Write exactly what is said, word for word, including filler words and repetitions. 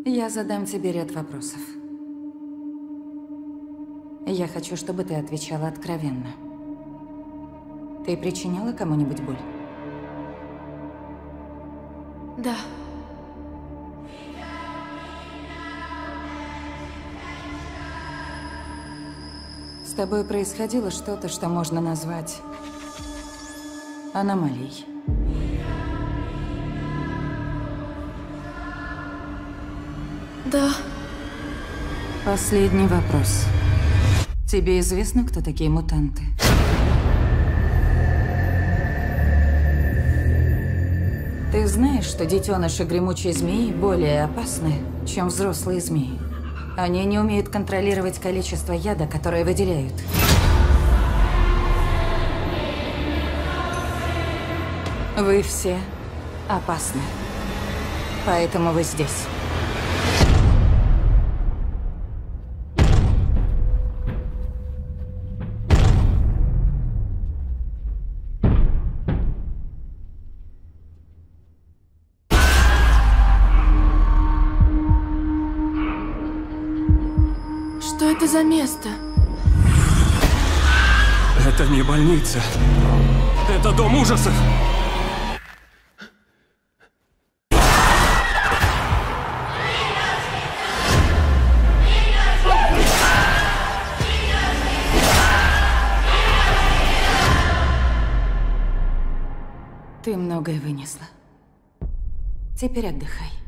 Я задам тебе ряд вопросов. Я хочу, чтобы ты отвечала откровенно. Ты причиняла кому-нибудь боль? Да. С тобой происходило что-то, что можно назвать аномалией. Да. Последний вопрос. Тебе известно, кто такие мутанты? Ты знаешь, что детеныши гремучей змеи более опасны, чем взрослые змеи? Они не умеют контролировать количество яда, которое выделяют. Вы все опасны. Поэтому вы здесь. Что это за место? Это не больница. Это дом ужасов. Ты многое вынесла. Теперь отдыхай.